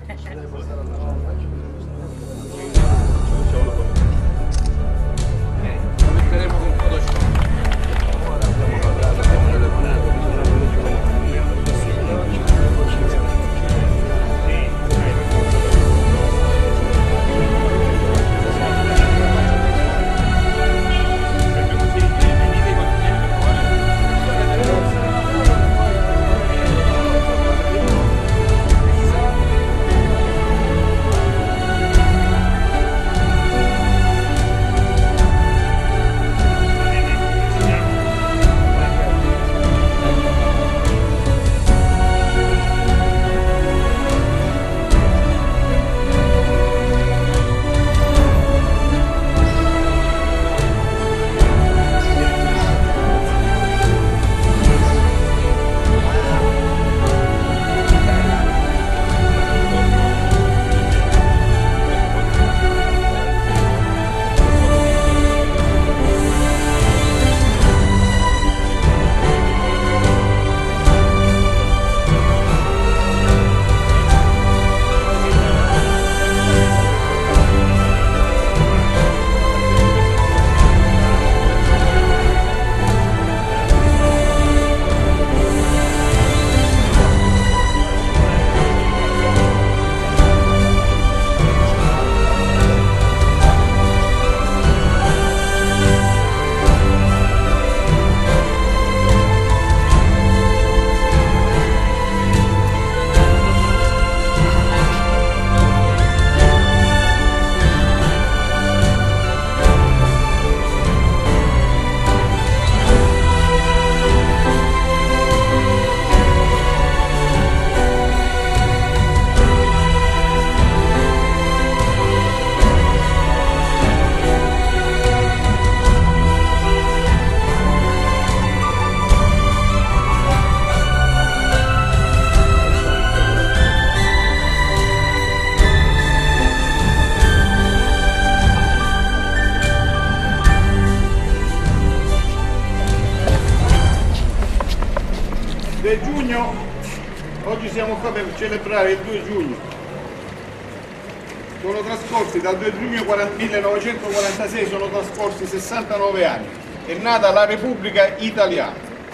Lo metteremo con Photoshop. Giugno, oggi siamo qua per celebrare il 2 giugno. Sono trascorsi dal 2 giugno 1946, sono trascorsi 69 anni. È nata la Repubblica Italiana.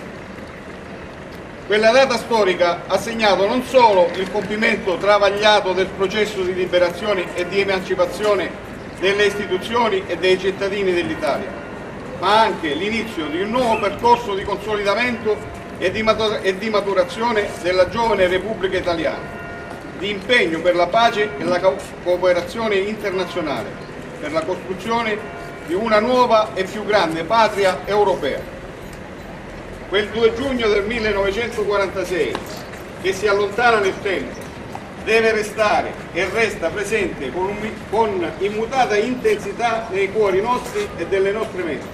Quella data storica ha segnato non solo il compimento travagliato del processo di liberazione e di emancipazione delle istituzioni e dei cittadini dell'Italia, ma anche l'inizio di un nuovo percorso di consolidamento e di maturazione della giovane Repubblica Italiana, di impegno per la pace e la cooperazione internazionale, per la costruzione di una nuova e più grande patria europea. Quel 2 giugno del 1946, che si allontana nel tempo, deve restare e resta presente con immutata intensità nei cuori nostri e delle nostre menti.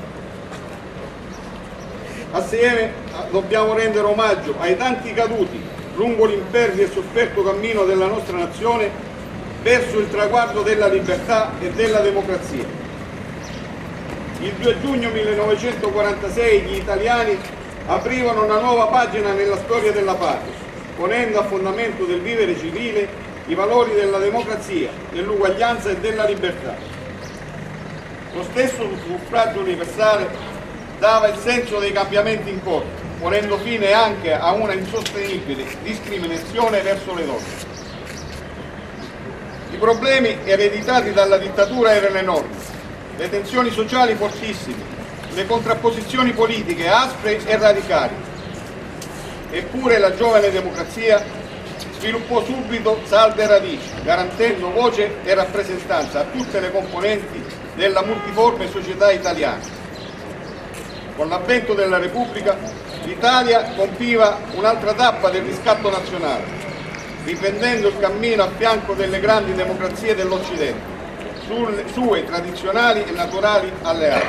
Assieme dobbiamo rendere omaggio ai tanti caduti lungo l'impervio e sofferto cammino della nostra nazione verso il traguardo della libertà e della democrazia. Il 2 giugno 1946 gli italiani aprivano una nuova pagina nella storia della patria, ponendo a fondamento del vivere civile i valori della democrazia, dell'uguaglianza e della libertà. Lo stesso suffragio universale dava il senso dei cambiamenti in corso, ponendo fine anche a una insostenibile discriminazione verso le donne. I problemi ereditati dalla dittatura erano enormi, le tensioni sociali fortissime, le contrapposizioni politiche aspre e radicali. Eppure la giovane democrazia sviluppò subito salde radici, garantendo voce e rappresentanza a tutte le componenti della multiforme società italiana. Con l'avvento della Repubblica, l'Italia compiva un'altra tappa del riscatto nazionale, riprendendo il cammino a fianco delle grandi democrazie dell'Occidente, sulle sue tradizionali e naturali alleate.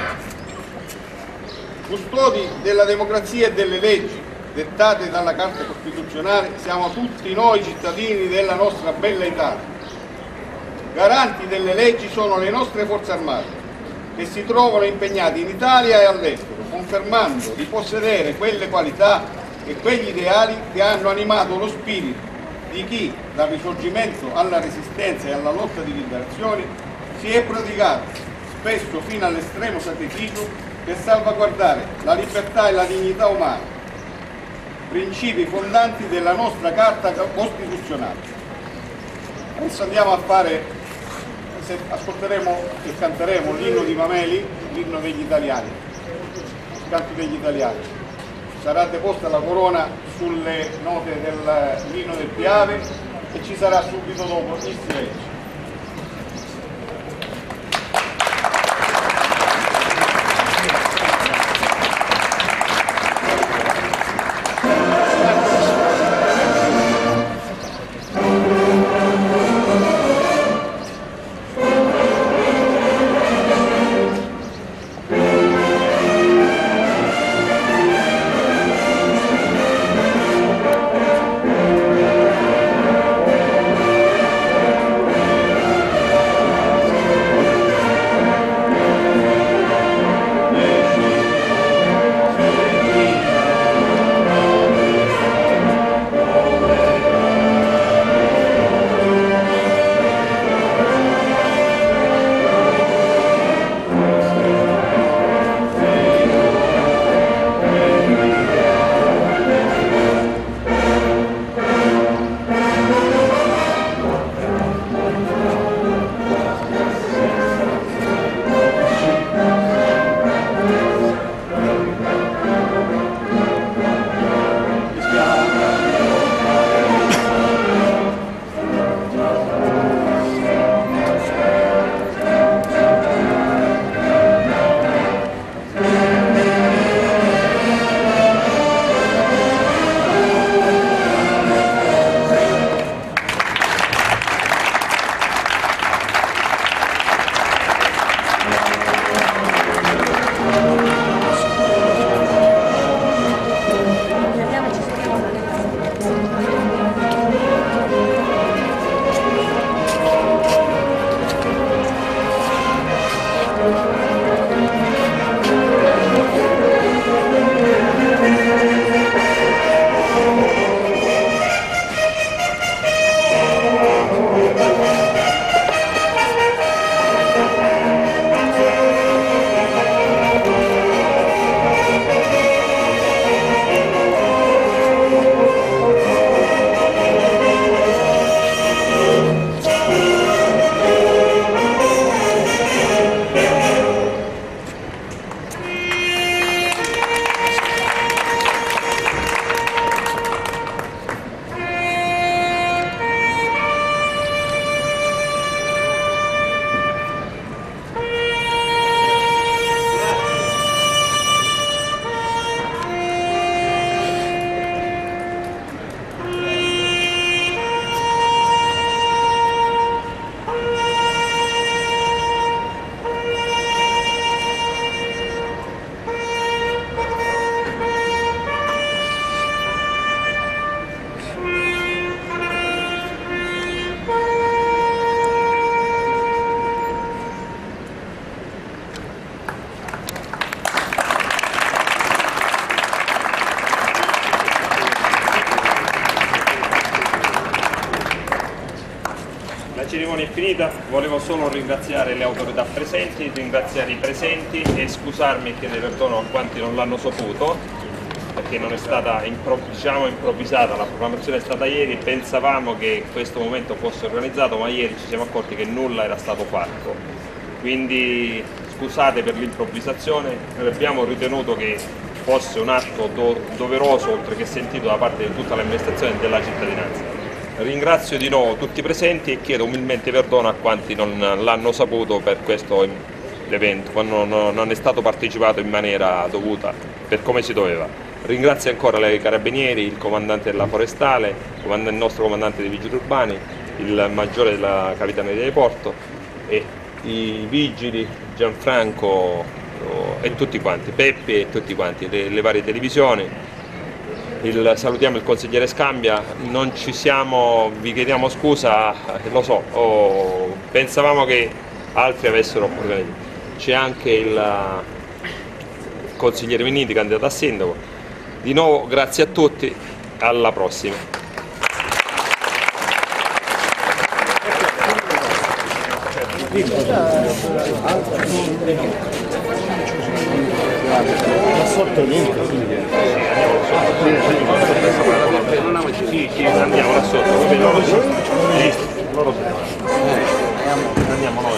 Custodi della democrazia e delle leggi dettate dalla Carta Costituzionale siamo tutti noi cittadini della nostra bella Italia. Garanti delle leggi sono le nostre forze armate, che si trovano impegnati in Italia e all'estero, confermando di possedere quelle qualità e quegli ideali che hanno animato lo spirito di chi, dal Risorgimento alla Resistenza e alla lotta di liberazione, si è prodigato, spesso fino all'estremo sacrificio, per salvaguardare la libertà e la dignità umana, principi fondanti della nostra Carta Costituzionale. Adesso andiamo a fare, ascolteremo e canteremo l'inno di Mameli, l'inno degli italiani, il canto degli italiani. Sarà deposta la corona sulle note dell'inno del Piave e ci sarà subito dopo il silenzio. La cerimonia è finita, volevo solo ringraziare le autorità presenti, ringraziare i presenti e scusarmi e chiedere perdono a quanti non l'hanno saputo, perché non è stata improvvisata, la programmazione è stata ieri, pensavamo che questo momento fosse organizzato, ma ieri ci siamo accorti che nulla era stato fatto. Quindi scusate per l'improvvisazione, noi abbiamo ritenuto che fosse un atto doveroso, oltre che sentito da parte di tutta l'amministrazione e della cittadinanza. Ringrazio di nuovo tutti i presenti e chiedo umilmente perdono a quanti non l'hanno saputo per questo evento, quando non è stato partecipato in maniera dovuta, per come si doveva. Ringrazio ancora i carabinieri, il comandante della forestale, il nostro comandante dei vigili urbani, il maggiore della capitaneria di porto e i vigili, Gianfranco e tutti quanti, Peppe e tutti quanti, le varie televisioni. Salutiamo il consigliere Scambia, non ci siamo, vi chiediamo scusa, lo so, pensavamo che altri avessero organizzato. C'è anche il consigliere Minniti, candidato a sindaco. Di nuovo grazie a tutti, alla prossima. Sì, andiamo là sotto, così loro andiamo noi.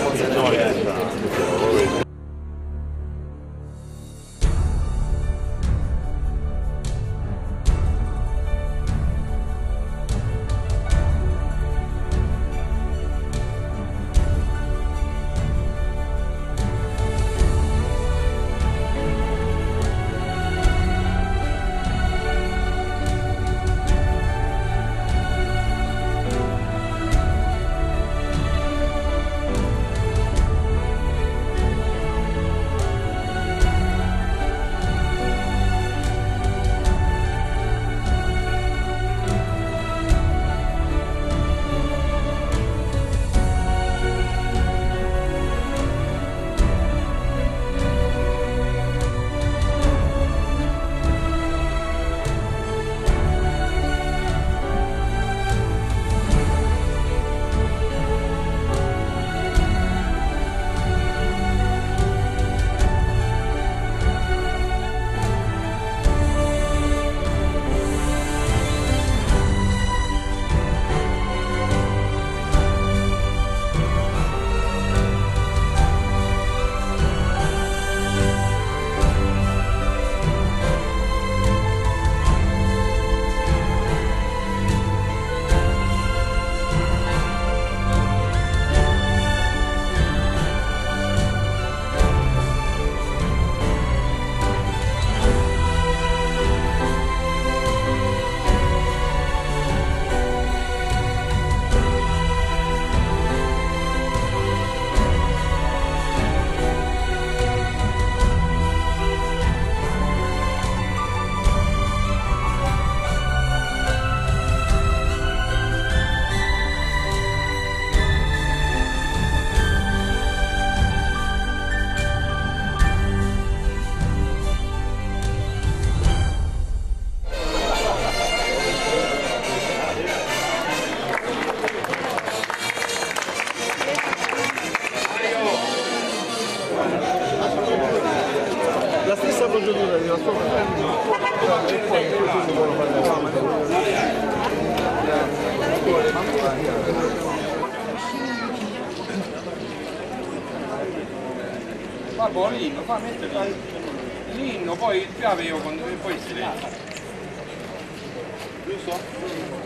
La stessa procedura di Rastro e poi Vabbè, l'inno, fa mettere l'inno, poi il chiave io quando poi si vede. Giusto?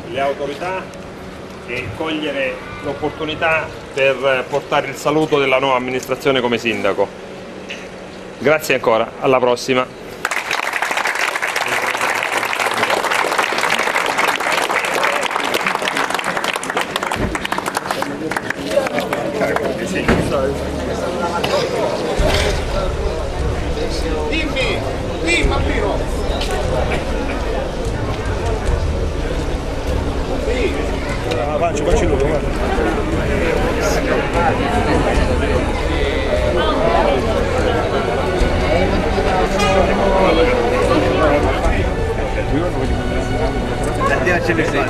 le autorità e cogliere l'opportunità per portare il saluto della nuova amministrazione come sindaco. Grazie ancora, alla prossima. Dimmi, bambino! Facci loro, guarda. Andiamo a